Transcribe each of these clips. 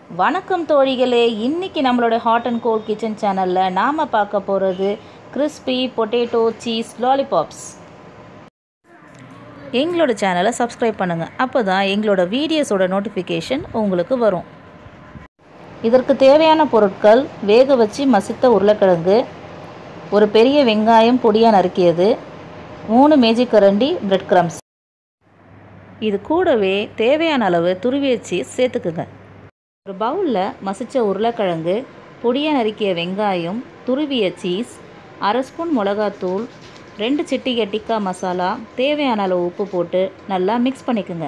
வணக்கம் தோழிகளே, இன்னைக்கு நம்மளோட ஹாட் அண்ட் கோல்ட் கிச்சன் சேனலில் நாம் பார்க்க போகிறது கிறிஸ்பி பொட்டேட்டோ சீஸ் லாலிபாப்ஸ். எங்களோட சேனலை சப்ஸ்கிரைப் பண்ணுங்கள், அப்போ தான் எங்களோட வீடியோஸோட நோட்டிஃபிகேஷன் உங்களுக்கு வரும். இதற்கு தேவையான பொருட்கள்: வேக வச்சு மசித்த உருளைக்கிழங்கு, ஒரு பெரிய வெங்காயம் பொடியாக நறுக்கியது, 3 மேஜிக்கரண்டி பிரெட் கிரம்ஸ். இது கூடவே தேவையான அளவு துருவிய சீஸ் சேர்த்துக்குங்க. ஒரு பவுலில் மசித்த உருளைக்கிழங்கு, பொடியாக நறுக்கிய வெங்காயம், துருவிய சீஸ், 1/2 ஸ்பூன் மிளகாத்தூள், 2 சிட்டிகை டிக்கா மசாலா, தேவையான அளவு உப்பு போட்டு நல்லா மிக்ஸ் பண்ணிக்கோங்க.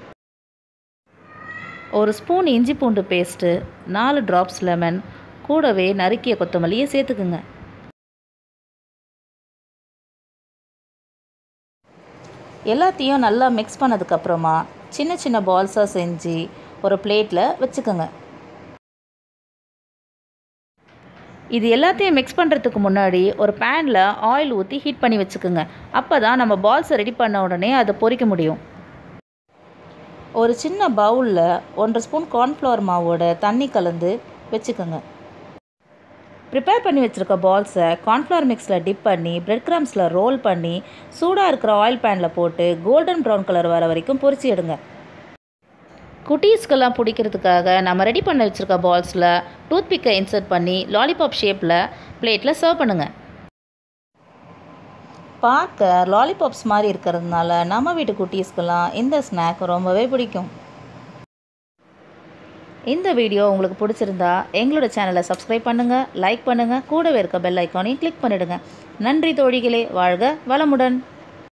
1 ஸ்பூன் இஞ்சி பூண்டு பேஸ்ட்டு, 4 ட்ராப்ஸ் லெமன், கூடவே நறுக்கிய கொத்தமல்லியை சேர்த்துக்குங்க. எல்லாத்தையும் நல்லா மிக்ஸ் பண்ணதுக்கப்புறமா சின்ன சின்ன பால்ஸாக செஞ்சு ஒரு பிளேட்டில் வச்சுக்கோங்க. இது எல்லாத்தையும் மிக்ஸ் பண்ணுறதுக்கு முன்னாடி ஒரு பேனில் ஆயில் ஊற்றி ஹீட் பண்ணி வச்சுக்கோங்க. அப்போ தான் நம்ம பால்ஸை ரெடி பண்ண உடனே அதை பொரிக்க முடியும். ஒரு சின்ன பவுலில் 1/2 ஸ்பூன் கார்ன்ஃப்ளவர் மாவோட தண்ணி கலந்து வச்சுக்கோங்க. ப்ரிப்பேர் பண்ணி வச்சுருக்க பால்ஸை கார்ன்ஃப்ளவர் மிக்ஸில் டிப் பண்ணி பிரெட் கிரம்ஸில் ரோல் பண்ணி சூடாக இருக்கிற ஆயில் பேனில் போட்டு கோல்டன் ப்ரௌன் கலர் வர வரைக்கும் பொரிச்சு எடுங்க. குட்டீஸ்க்கெல்லாம் பிடிக்கிறதுக்காக நம்ம ரெடி பண்ண வச்சுருக்க பால்ஸில் டூத்பிக்கை இன்சர்ட் பண்ணி லாலிபாப் ஷேப்பில் பிளேட்டில் சர்வ் பண்ணுங்கள். பார்க்க லாலிபாப்ஸ் மாதிரி இருக்கிறதுனால நம்ம வீட்டு குட்டீஸ்க்கெல்லாம் இந்த ஸ்நாக் ரொம்பவே பிடிக்கும். இந்த வீடியோ உங்களுக்கு பிடிச்சிருந்தா எங்களோட சேனலை சப்ஸ்கிரைப் பண்ணுங்கள், லைக் பண்ணுங்கள், கூடவே இருக்க பெல் ஐக்கானையும் கிளிக் பண்ணிவிடுங்க. நன்றி தோழிகளே, வாழ்க வளமுடன்.